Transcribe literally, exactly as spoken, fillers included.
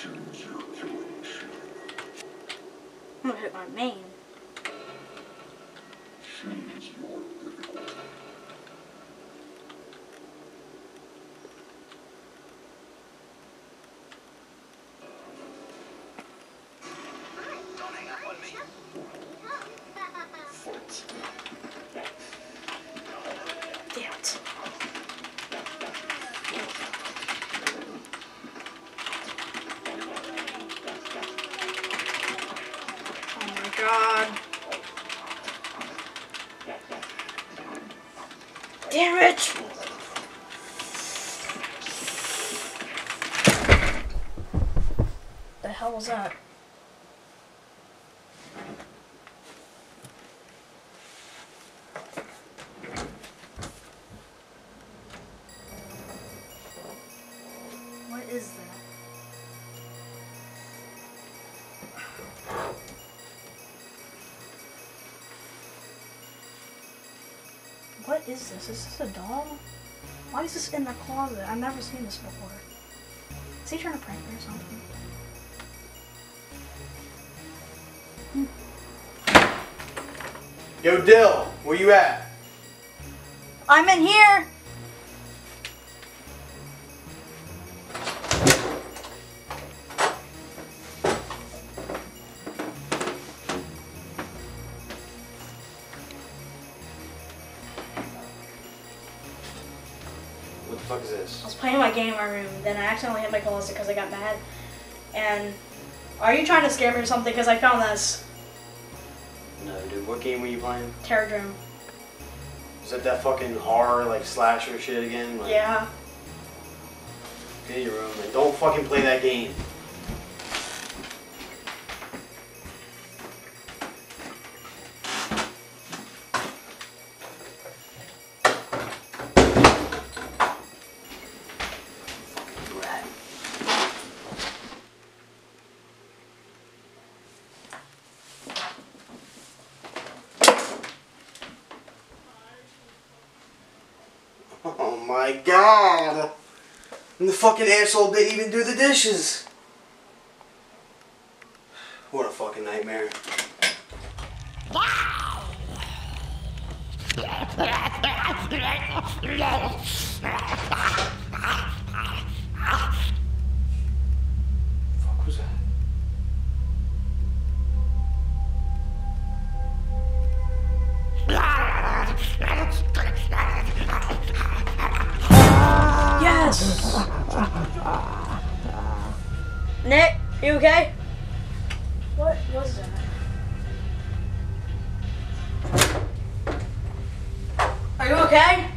I'm gonna hit my main. Damn it. Oh my god. Damn it! The hell was that? What is that? What is this? Is this a doll? Why is this in the closet? I've never seen this before. Is he trying to prank me or something? Yo, Dill, where you at? I'm in here! What the fuck is this? I was playing my game in my room, then I accidentally hit my closet because I got mad. And are you trying to scare me or something? Because I found this. No, dude, what game were you playing? Terror Dream. Is that that fucking horror, like, slasher shit again? Like, Yeah. get in your room and don't fucking play that game. Rat. Oh my god! And the fucking asshole didn't even do the dishes! What a fucking nightmare. Fuck was that? Yes! Nick, you okay? What was that? Are you okay?